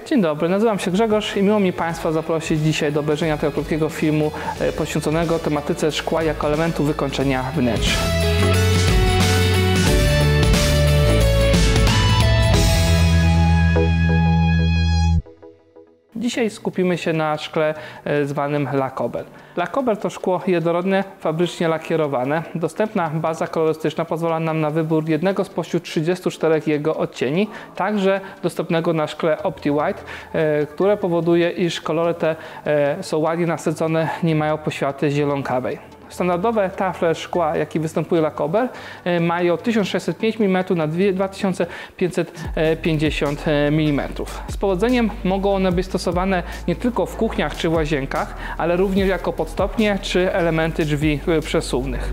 Dzień dobry, nazywam się Grzegorz i miło mi Państwa zaprosić dzisiaj do obejrzenia tego krótkiego filmu poświęconego tematyce szkła jako elementu wykończenia wnętrz. Dzisiaj skupimy się na szkle zwanym Lacobel. Lacobel to szkło jednorodne, fabrycznie lakierowane. Dostępna baza kolorystyczna pozwala nam na wybór jednego spośród 34 jego odcieni, także dostępnego na szkle OptiWhite, które powoduje, iż kolory te są ładnie nasycone, nie mają poświaty zielonkawej. Standardowe tafle szkła, jakie występuje Lacobel, mają 1605 mm na 2550 mm. Z powodzeniem mogą one być stosowane nie tylko w kuchniach czy w łazienkach, ale również jako podstopnie czy elementy drzwi przesuwnych.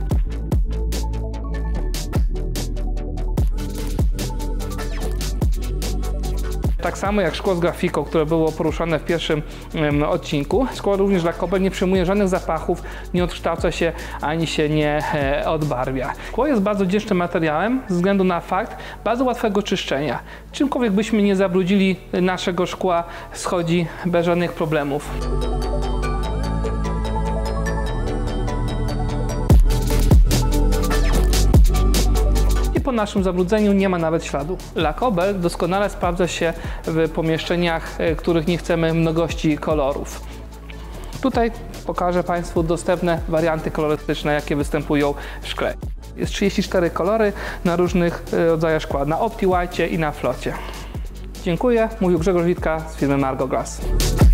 Tak samo jak szkło z grafiką, które było poruszane w pierwszym odcinku, szkło również Lacobel nie przyjmuje żadnych zapachów, nie odkształca się ani się nie odbarwia. Szkło jest bardzo wdzięcznym materiałem ze względu na fakt bardzo łatwego czyszczenia. Czymkolwiek byśmy nie zabrudzili naszego szkła, schodzi bez żadnych problemów. Po naszym zabrudzeniu nie ma nawet śladu. Lacobel doskonale sprawdza się w pomieszczeniach, których nie chcemy mnogości kolorów. Tutaj pokażę Państwu dostępne warianty kolorystyczne, jakie występują w szkle. Jest 34 kolory na różnych rodzajach szkła, na OptiWhite i na flocie. Dziękuję, mówił Grzegorz Witka z firmy Margo Glass.